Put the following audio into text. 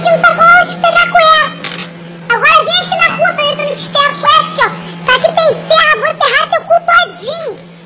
aqui no sacoche pegar com ela. Agora vem aqui na rua parecendo desespero com essa aqui, ó. Isso aqui tem serra, vou serrar teu cu todinho.